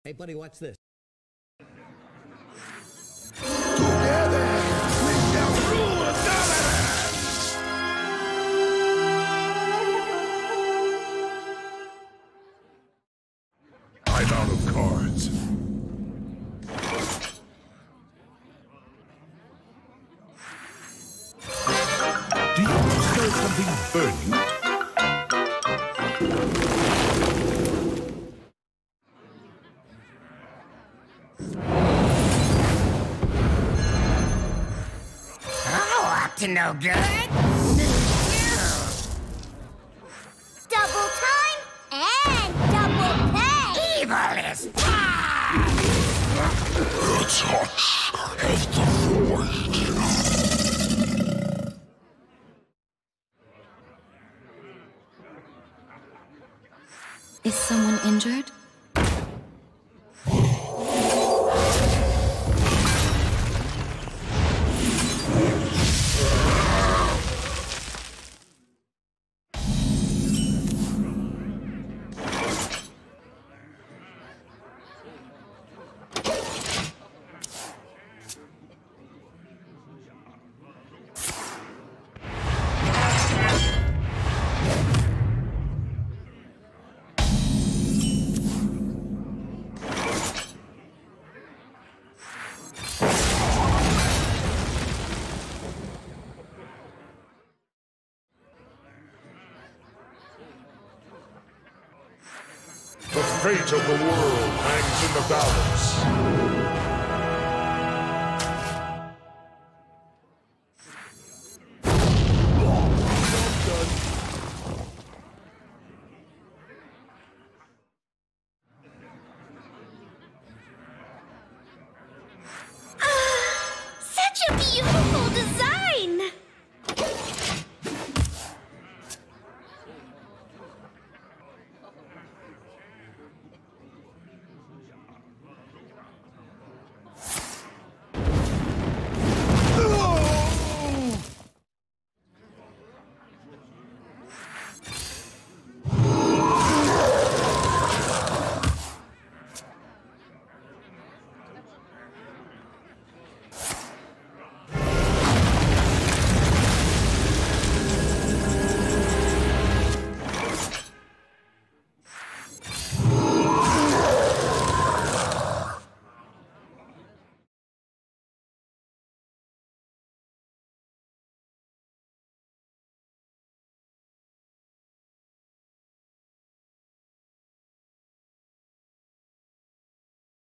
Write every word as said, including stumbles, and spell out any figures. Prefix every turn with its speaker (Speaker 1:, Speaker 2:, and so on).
Speaker 1: Hey, buddy, watch this.
Speaker 2: Together, we shall rule Dominant! I'm out of cards. Do you smell something burning?
Speaker 3: To no good?
Speaker 4: Double time and double pay!
Speaker 3: Evil is fun!
Speaker 2: The touch of the void.
Speaker 5: Is someone injured?
Speaker 2: The fate of the world hangs in the balance.